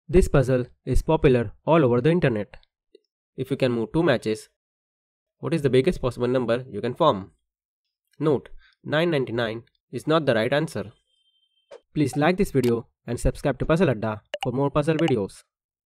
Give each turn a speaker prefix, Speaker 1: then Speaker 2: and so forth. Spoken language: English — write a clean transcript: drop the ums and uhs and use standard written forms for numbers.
Speaker 1: This puzzle is popular all over the internet. If you can move two matches, what is the biggest possible number you can form? Note, 999 is not the right answer. Please like this video and subscribe to Puzzle Adda for more puzzle videos.